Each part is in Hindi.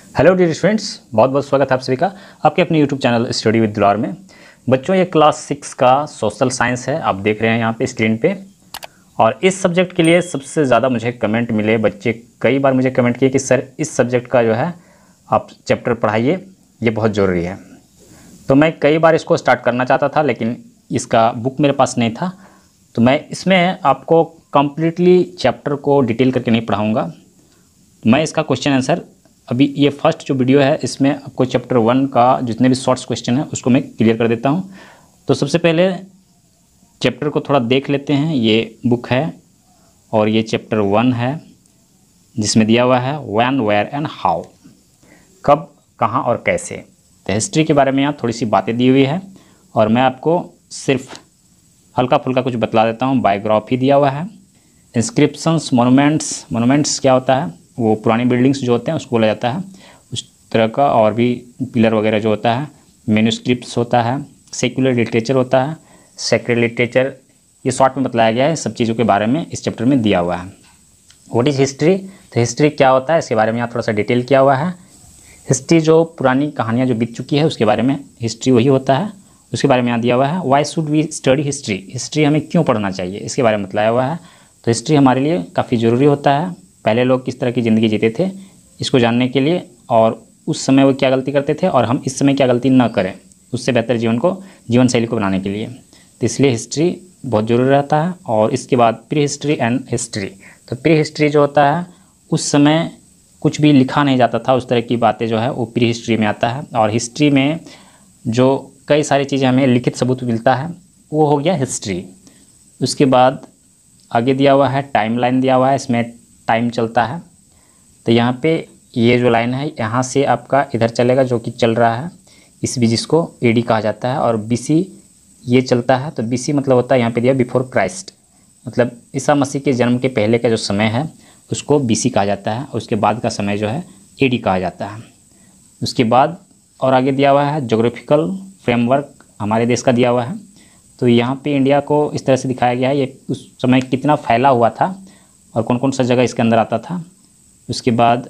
हेलो डियर स्टूडेंट्स, बहुत बहुत स्वागत है आप सभी का आपके अपने यूट्यूब चैनल स्टडी विद दुलार में। बच्चों, ये क्लास 6 का सोशल साइंस है, आप देख रहे हैं यहाँ पे स्क्रीन पे। और इस सब्जेक्ट के लिए सबसे ज़्यादा मुझे कमेंट मिले, बच्चे कई बार मुझे कमेंट किए कि सर इस सब्जेक्ट का जो है आप चैप्टर पढ़ाइए, ये बहुत ज़रूरी है। तो मैं कई बार इसको स्टार्ट करना चाहता था, लेकिन इसका बुक मेरे पास नहीं था। तो मैं इसमें आपको कम्प्लीटली चैप्टर को डिटेल करके नहीं पढ़ाऊँगा। मैं इसका क्वेश्चन आंसर अभी ये फर्स्ट जो वीडियो है इसमें आपको चैप्टर 1 का जितने भी शॉर्ट्स क्वेश्चन है उसको मैं क्लियर कर देता हूँ। तो सबसे पहले चैप्टर को थोड़ा देख लेते हैं। ये बुक है और ये चैप्टर 1 है जिसमें दिया हुआ है व्हेन, वेयर एंड हाउ, कब, कहाँ और कैसे। तो हिस्ट्री के बारे में यहाँ थोड़ी सी बातें दी हुई है और मैं आपको सिर्फ हल्का फुल्का कुछ बतला देता हूँ। बायोग्राफी दिया हुआ है, इंस्क्रिप्शंस, मोनूमेंट्स क्या होता है, वो पुरानी बिल्डिंग्स जो होते हैं उसको बोला जाता है, उस तरह का। और भी पिलर वगैरह जो होता है, मैन्युस्क्रिप्ट्स होता है, सेक्युलर लिटरेचर होता है, सेक्रेड लिटरेचर, ये शॉर्ट में बतलाया गया है। सब चीज़ों के बारे में इस चैप्टर में दिया हुआ है। व्हाट इज़ हिस्ट्री, तो हिस्ट्री क्या होता है इसके बारे में यहाँ थोड़ा सा डिटेल किया हुआ है। हिस्ट्री जो पुरानी कहानियाँ जो बीत चुकी है उसके बारे में हिस्ट्री वही होता है, उसके बारे में यहाँ दिया हुआ है। Why should we study history, history हमें क्यों पढ़ना चाहिए इसके बारे में बताया हुआ है। तो हिस्ट्री हमारे लिए काफ़ी ज़रूरी होता है। पहले लोग किस तरह की ज़िंदगी जीते थे इसको जानने के लिए, और उस समय वो क्या गलती करते थे और हम इस समय क्या गलती ना करें, उससे बेहतर जीवन शैली को बनाने के लिए। तो इसलिए हिस्ट्री बहुत ज़रूरी रहता है। और इसके बाद प्री हिस्ट्री एंड हिस्ट्री। तो प्री हिस्ट्री जो होता है उस समय कुछ भी लिखा नहीं जाता था, उस तरह की बातें जो है वो प्री हिस्ट्री में आता है। और हिस्ट्री में जो कई सारी चीज़ें हमें लिखित सबूत मिलता है वो हो गया हिस्ट्री। उसके बाद आगे दिया हुआ है टाइमलाइन दिया हुआ है, इसमें टाइम चलता है। तो यहाँ पे ये जो लाइन है यहाँ से आपका इधर चलेगा जो कि चल रहा है, इस बीच इसको एडी कहा जाता है। और बीसी ये चलता है, तो बीसी मतलब होता है यहाँ पे दिया बिफोर क्राइस्ट, मतलब ईसा मसीह के जन्म के पहले का जो समय है उसको बीसी कहा जाता है। उसके बाद का समय जो है एडी कहा जाता है। उसके बाद और आगे दिया हुआ है ज्योग्राफिकल फ्रेमवर्क हमारे देश का दिया हुआ है। तो यहाँ पे इंडिया को इस तरह से दिखाया गया है, ये उस समय कितना फैला हुआ था और कौन कौन सा जगह इसके अंदर आता था। उसके बाद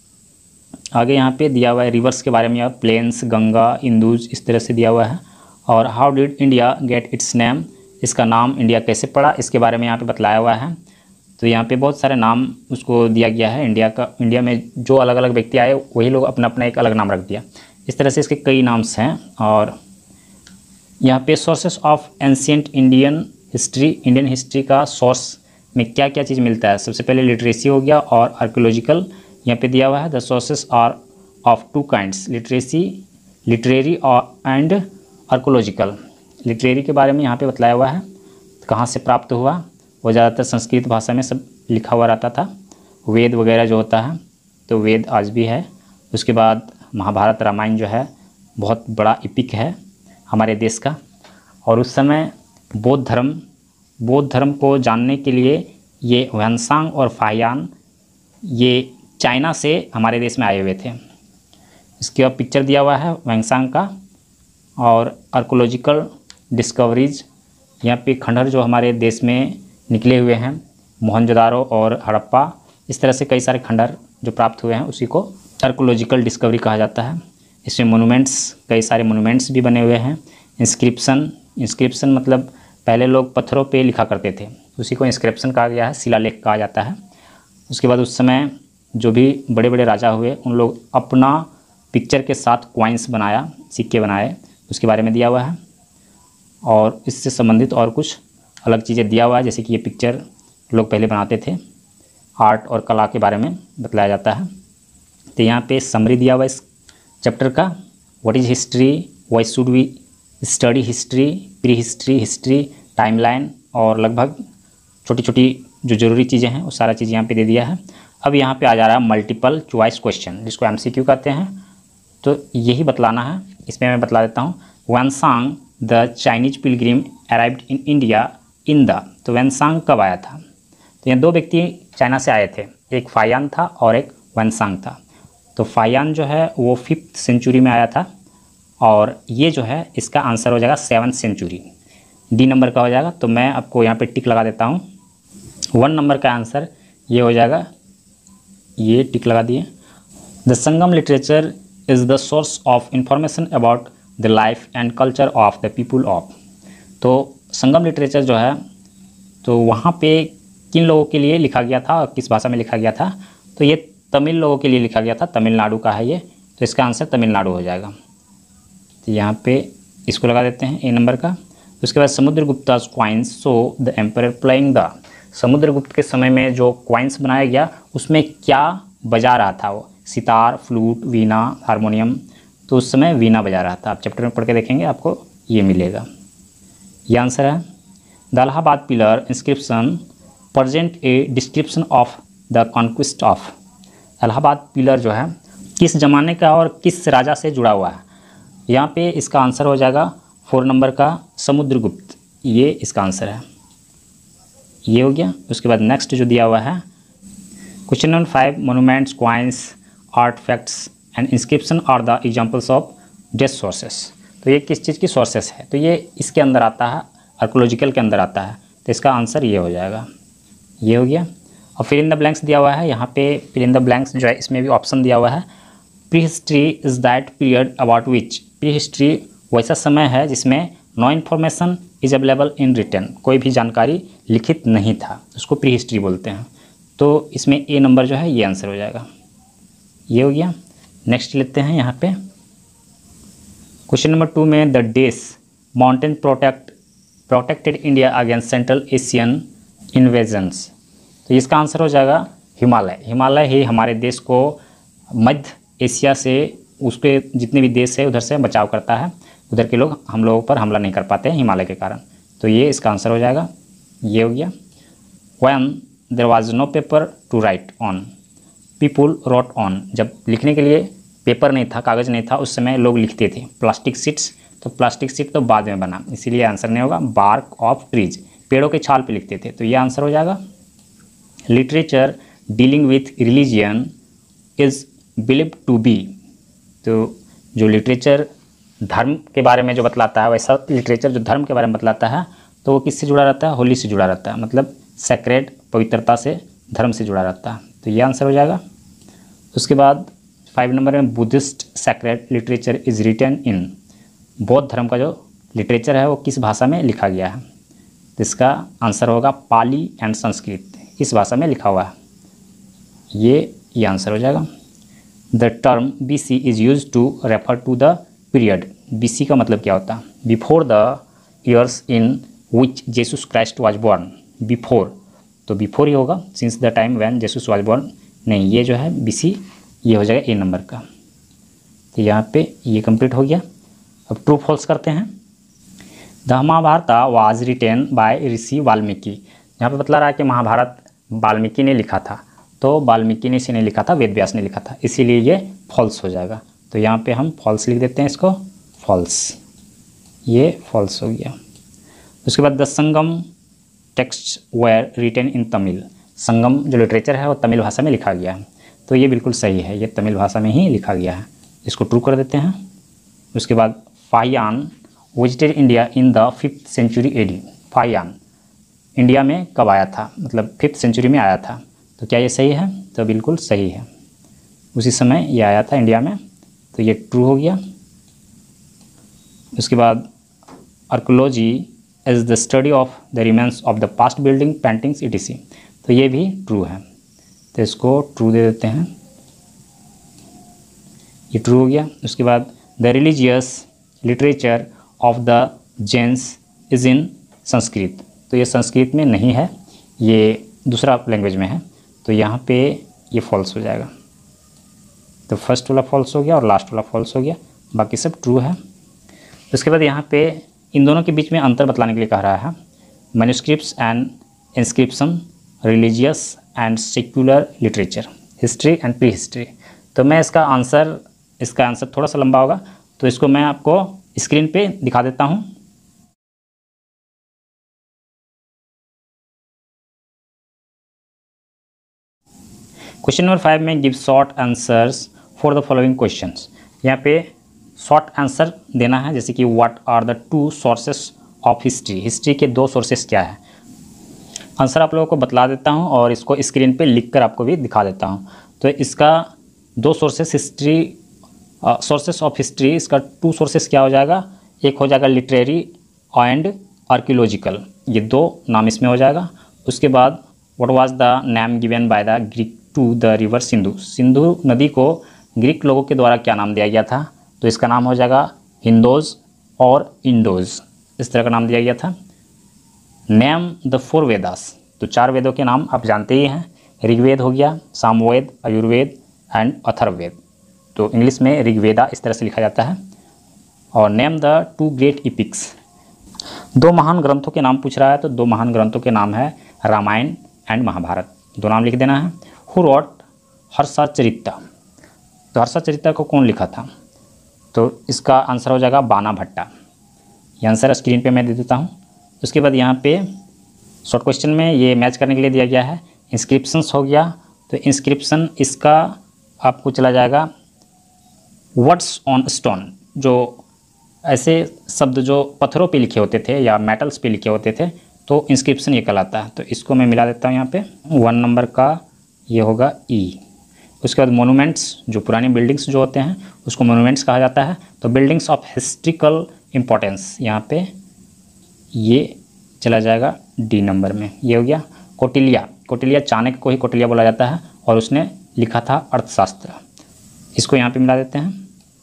आगे यहाँ पे दिया हुआ है रिवर्स के बारे में, प्लेन्स, गंगा, इंदुज, इस तरह से दिया हुआ है। और how did India get its name, इसका नाम इंडिया कैसे पड़ा इसके बारे में यहाँ पे बतलाया हुआ है। तो यहाँ पे बहुत सारे नाम उसको दिया गया है इंडिया का। इंडिया में जो अलग अलग व्यक्ति आए वही लोग अपना अपना एक अलग नाम रख दिया। इस तरह से इसके कई नाम्स हैं। और यहाँ पे sources of ancient Indian history का सोर्स में क्या क्या चीज़ मिलता है। सबसे पहले लिटरेसी हो गया और आर्कियोलॉजिकल यहाँ पे दिया हुआ है। The sources are of two kinds, literary और एंड आर्कियोलॉजिकल। लिटरेरी के बारे में यहाँ पे बतलाया हुआ है, कहाँ से प्राप्त हुआ, वो ज़्यादातर संस्कृत भाषा में सब लिखा हुआ रहता था। वेद वगैरह जो होता है तो वेद आज भी है। उसके बाद महाभारत, रामायण जो है बहुत बड़ा इपिक है हमारे देश का। और उस समय बौद्ध धर्म को जानने के लिए ये ह्वेनसांग और फाहियान ये चाइना से हमारे देश में आए हुए थे। इसके बाद पिक्चर दिया हुआ है ह्वेनसांग का। और आर्कियोलॉजिकल डिस्कवरीज, यहाँ पे खंडहर जो हमारे देश में निकले हुए हैं, मोहनजोदारो और हड़प्पा, इस तरह से कई सारे खंडहर जो प्राप्त हुए हैं उसी को आर्कियोलॉजिकल डिस्कवरी कहा जाता है। इसमें मोनूमेंट्स, कई सारे मोनूमेंट्स भी बने हुए हैं। इंस्क्रिप्शन मतलब पहले लोग पत्थरों पे लिखा करते थे, उसी को इंस्क्रिप्शन कहा गया है, शिलालेख कहा जाता है। उसके बाद उस समय जो भी बड़े बड़े राजा हुए उन लोग अपना पिक्चर के साथ कॉइन्स बनाया, सिक्के बनाए, उसके बारे में दिया हुआ है। और इससे संबंधित और कुछ अलग चीज़ें दिया हुआ है, जैसे कि ये पिक्चर लोग पहले बनाते थे, आर्ट और कला के बारे में बतलाया जाता है। तो यहाँ पे समरी दिया हुआ इस चैप्टर का, what is history, why should we study history, prehistory, history, timeline, और लगभग छोटी छोटी जो ज़रूरी चीज़ें हैं वो सारा चीज़ यहाँ पे दे दिया है। अब यहाँ पे आ जा रहा है मल्टीपल चॉइस क्वेश्चन, जिसको एमसीक्यू कहते हैं। तो यही बतलाना है, इसमें मैं बतला देता हूँ। Hiuen Tsang the Chinese pilgrim arrived in India in the, तो ह्वेनसांग कब आया था। तो यहाँ दो व्यक्ति चाइना से आए थे, एक फाहियान था और एक ह्वेनसांग था। तो फाहियान जो है वो 5th सेंचुरी में आया था और ये जो है इसका आंसर हो जाएगा 7th सेंचुरी, डी नंबर का हो जाएगा। तो मैं आपको यहाँ पे टिक लगा देता हूँ। 1 नंबर का आंसर ये हो जाएगा, ये टिक लगा दिए। The Sangam literature is the source of information about the life and culture of the people of. तो संगम लिटरेचर जो है तो वहाँ पे किन लोगों के लिए लिखा गया था और किस भाषा में लिखा गया था, तो ये तमिल लोगों के लिए लिखा गया था, तमिलनाडु का है ये, तो इसका आंसर तमिलनाडु हो जाएगा। तो यहाँ पे इसको लगा देते हैं ए नंबर का। उसके बाद Samudragupta's coins so the emperor playing the, Samudragupta के समय में जो क्वाइंस बनाया गया उसमें क्या बजा रहा था वो, सितार, फ्लूट, वीणा, हारमोनियम, तो उस समय वीणा बजा रहा था। आप चैप्टर में पढ़ के देखेंगे आपको ये मिलेगा। ये आंसर है। The Allahabad pillar inscription present a description of the conquest of, Allahabad pillar जो है किस ज़माने का और किस राजा से जुड़ा हुआ है, यहाँ पे इसका आंसर हो जाएगा 4 नंबर का समुद्रगुप्त, ये इसका आंसर है। ये हो गया। उसके बाद नेक्स्ट जो दिया हुआ है question number 5, monuments, coins, artefacts and inscription are the examples of date sources. तो ये किस चीज़ की सोर्सेस है, तो ये इसके अंदर आता है, आर्कोलॉजिकल के अंदर आता है, तो इसका आंसर ये हो जाएगा। ये हो गया। और फिल इन द ब्लैंक्स दिया हुआ है, यहाँ पे फिल इन द ब्लैंक्स जो है इसमें भी ऑप्शन दिया हुआ है। Prehistory is that period about which, prehistory वैसा समय है जिसमें no information is available in written, कोई भी जानकारी लिखित नहीं था, उसको प्री हिस्ट्री बोलते हैं। तो इसमें ए नंबर जो है ये आंसर हो जाएगा। ये हो गया। नेक्स्ट लेते हैं यहाँ पे क्वेश्चन नंबर 2 में the des mountain protected India against Central Asian invasions, तो इसका आंसर हो जाएगा हिमालय। हिमालय ही हमारे देश को मध्य एशिया से, उसके जितने भी देश है उधर से बचाव करता है, उधर के लोग हम लोगों पर हमला नहीं कर पाते हैं हिमालय के कारण, तो ये इसका आंसर हो जाएगा। ये हो गया। When there was no paper to write on, people wrote on, जब लिखने के लिए पेपर नहीं था, कागज़ नहीं था, उस समय लोग लिखते थे। प्लास्टिक सीट्स, तो प्लास्टिक सीट तो बाद में बना, इसीलिए आंसर नहीं होगा। बार्क ऑफ ट्रीज, पेड़ों के छाल पे लिखते थे, तो ये आंसर हो जाएगा। Literature dealing with religion is believed to be, तो जो लिटरेचर धर्म के बारे में जो बतलाता है, वैसा लिटरेचर जो धर्म के बारे में बतलाता है तो वो किससे जुड़ा रहता है, होली से जुड़ा रहता है, मतलब सेक्रेड, पवित्रता से, धर्म से जुड़ा रहता है, तो ये आंसर हो जाएगा। उसके बाद 5 नंबर में Buddhist sacred literature is written in, बौद्ध धर्म का जो लिटरेचर है वो किस भाषा में लिखा गया है, तो इसका आंसर होगा पाली एंड संस्कृत, इस भाषा में लिखा हुआ है। ये आंसर हो जाएगा। The term BC is use to refer to the period, BC का मतलब क्या होता है, before the years in which Jesus Christ was born, before, तो बिफोर ही होगा, since the time when Jesus was born, नहीं, ये जो है BC, ये हो जाएगा ए नंबर का। तो यहाँ पे ये कंप्लीट हो गया। अब ट्रू फॉल्स करते हैं। The Mahabharata was written by Rishi Valmiki, यहाँ पे बतला रहा है कि महाभारत वाल्मीकि ने लिखा था, तो वाल्मीकि ने इसे नहीं लिखा था, वेद व्यास ने लिखा था, इसीलिए ये फॉल्स हो जाएगा। तो यहाँ पे हम फॉल्स लिख देते हैं इसको, फॉल्स, ये फॉल्स हो गया। उसके बाद the Sangam text were written in Tamil, Sangam जो लिटरेचर है वो तमिल भाषा में लिखा गया है, तो ये बिल्कुल सही है, ये तमिल भाषा में ही लिखा गया है, इसको ट्रू कर देते हैं। उसके बाद Fahien visited India in the 5th century AD, Fahien India में कब आया था, मतलब 5th सेंचुरी में आया था, तो क्या ये सही है, तो बिल्कुल सही है, उसी समय ये आया था इंडिया में, तो ये ट्रू हो गया। उसके बाद archaeology is the study of the remains of the past building, paintings etc, तो ये भी ट्रू है, तो इसको ट्रू दे देते हैं, ये ट्रू हो गया। उसके बाद the religious literature of the Jains is in Sanskrit, तो ये संस्कृत में नहीं है, ये दूसरा लैंग्वेज में है, तो यहाँ पे ये फॉल्स हो जाएगा। तो फर्स्ट वाला फॉल्स हो गया और लास्ट वाला फॉल्स हो गया, बाकी सब ट्रू है। उसके बाद यहाँ पे इन दोनों के बीच में अंतर बतलाने के लिए कह रहा है, manuscripts and inscription, religious and secular literature, history and prehistory. तो मैं इसका आंसर थोड़ा सा लंबा होगा, तो इसको मैं आपको स्क्रीन पे दिखा देता हूँ। क्वेश्चन नंबर 5 में give short answers for the following questions, यहाँ पे शॉर्ट आंसर देना है, जैसे कि what are the 2 sources of history, history के 2 सोर्सेस क्या है। आंसर आप लोगों को बतला देता हूँ और इसको स्क्रीन पे लिखकर आपको भी दिखा देता हूँ। तो इसका दो sources history, sources of history, इसका 2 सोर्सेस क्या हो जाएगा, एक हो जाएगा लिटरेरी एंड आर्कियोलॉजिकल, ये 2 नाम इसमें हो जाएगा। उसके बाद what was the name given by the Greek to the river Sindhu, Sindhu नदी को ग्रीक लोगों के द्वारा क्या नाम दिया गया था, तो इसका नाम हो जाएगा हिंदोज और इंडोज, इस तरह का नाम दिया गया था। नेम द 4 वेदास, तो 4 वेदों के नाम आप जानते ही हैं, ऋग्वेद हो गया, सामवेद, आयुर्वेद एंड अथर्ववेद, तो इंग्लिश में ऋग्वेदा इस तरह से लिखा जाता है। और नेम द 2 ग्रेट इपिक्स, 2 महान ग्रंथों के नाम पूछ रहा है, तो 2 महान ग्रंथों के नाम है रामायण एंड महाभारत, 2 नाम लिख देना है। हु रॉट हर्षचरित, तो हर्षचरित को कौन लिखा था, तो इसका आंसर हो जाएगा बाना भट्टा, ये आंसर स्क्रीन पे मैं दे देता हूँ। उसके बाद यहाँ पे शॉर्ट क्वेश्चन में ये मैच करने के लिए दिया गया है, इंस्क्रिप्शंस हो गया, तो इंस्क्रिप्शन इसका आपको चला जाएगा वर्ड्स ऑन स्टोन, जो ऐसे शब्द जो पत्थरों पे लिखे होते थे या मेटल्स पे लिखे होते थे, तो इंस्क्रिप्शन ये कहलाता है, तो इसको मैं मिला देता हूँ यहाँ पे। 1 नंबर का ये होगा ई। उसके बाद मोनूमेंट्स, जो पुरानी बिल्डिंग्स जो होते हैं उसको मोनूमेंट्स कहा जाता है, तो बिल्डिंग्स ऑफ हिस्ट्रिकल इम्पोर्टेंस, यहाँ पे ये चला जाएगा डी नंबर में, ये हो गया। कौटिल्य, कौटिल्य चाणक्य को ही कौटिल्य बोला जाता है और उसने लिखा था अर्थशास्त्र, इसको यहाँ पे मिला देते हैं।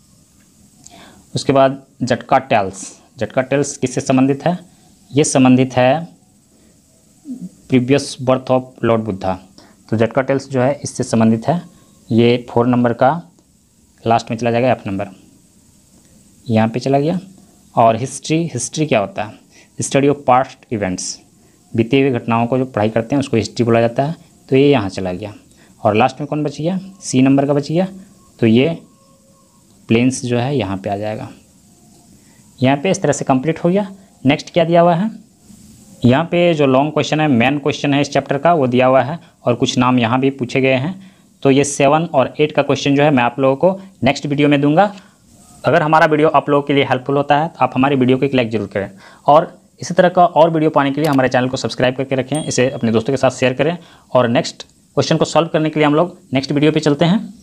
उसके बाद जटका टेल्स, जटका टेल्स किससे संबंधित है, ये संबंधित है previous birth of lord Buddha, तो जटका टेल्स जो है इससे संबंधित है। ये 4 नंबर का लास्ट में चला जाएगा F नंबर, यहाँ पे चला गया। और हिस्ट्री, हिस्ट्री क्या होता है, स्टडी ऑफ पास्ट इवेंट्स, बीते हुए घटनाओं को जो पढ़ाई करते हैं उसको हिस्ट्री बोला जाता है, तो ये यहाँ चला गया। और लास्ट में कौन बच गया, C नंबर का बच गया, तो ये प्लेन्स जो है यहाँ पे आ जाएगा। यहाँ पे इस तरह से कंप्लीट हो गया। नेक्स्ट क्या दिया हुआ है, यहाँ पे जो लॉन्ग क्वेश्चन है, मेन क्वेश्चन है इस चैप्टर का, वो दिया हुआ है और कुछ नाम यहाँ भी पूछे गए हैं, तो ये 7 और 8 का क्वेश्चन जो है मैं आप लोगों को नेक्स्ट वीडियो में दूंगा। अगर हमारा वीडियो आप लोगों के लिए हेल्पफुल होता है तो आप हमारी वीडियो को एक लाइक जरूर करें, और इसी तरह का और वीडियो पाने के लिए हमारे चैनल को सब्सक्राइब करके रखें, इसे अपने दोस्तों के साथ शेयर करें। और नेक्स्ट क्वेश्चन को सॉल्व करने के लिए हम लोग नेक्स्ट वीडियो पे चलते हैं।